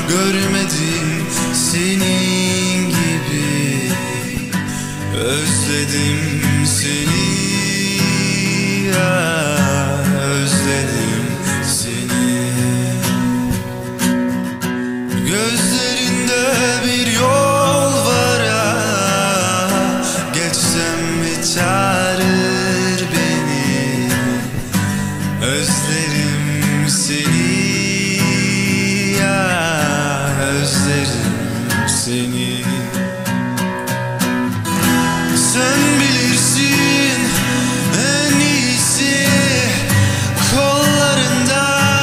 görmedim senin gibi. Özledim seni, ya özledim seni. Gözlerinde bir yol var ya, geçsem çağırır beni. Özlerim seni, ya özlerim seni. Sen bilirsin en iyisi kollarında,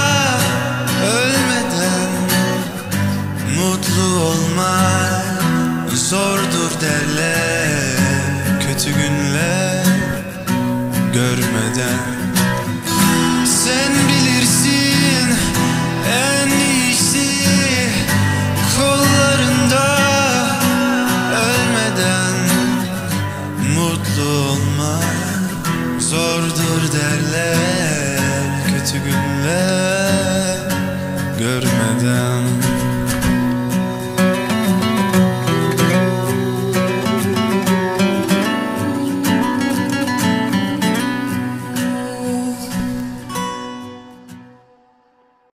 ölmeden mutlu olmak zordur derler, kötü günler görmeden. Sen bilirsin en iyisi kollarında, ölmeden mutlu olmak zordur derler, kötü günler görmeden.